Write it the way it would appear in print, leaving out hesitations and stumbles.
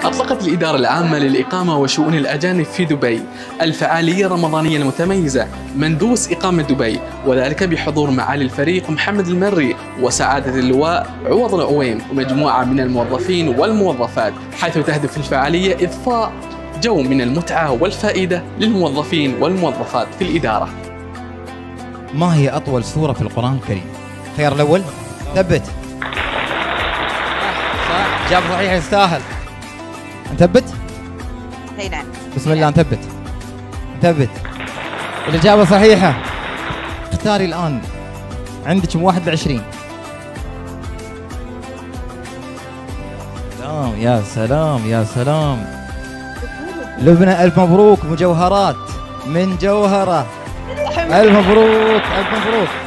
أطلقت الإدارة العامة للإقامة وشؤون الأجانب في دبي الفعالية الرمضانية المتميزة مندوس إقامة دبي، وذلك بحضور معالي الفريق محمد المري وسعادة اللواء عوض العويم ومجموعة من الموظفين والموظفات، حيث تهدف الفعالية إضفاء جو من المتعة والفائدة للموظفين والموظفات في الإدارة. ما هي أطول سورة في القرآن الكريم؟ خيار الأول ثبت. صح، جاب صحيح يستاهل. نثبت؟ اي نعم. بسم الله نثبت. نثبت. الإجابة صحيحة. اختاري الآن. عندك من 1 ل 20. سلام يا سلام يا سلام. لبنى ألف مبروك، مجوهرات من جوهرة. ألف مبروك ألف مبروك.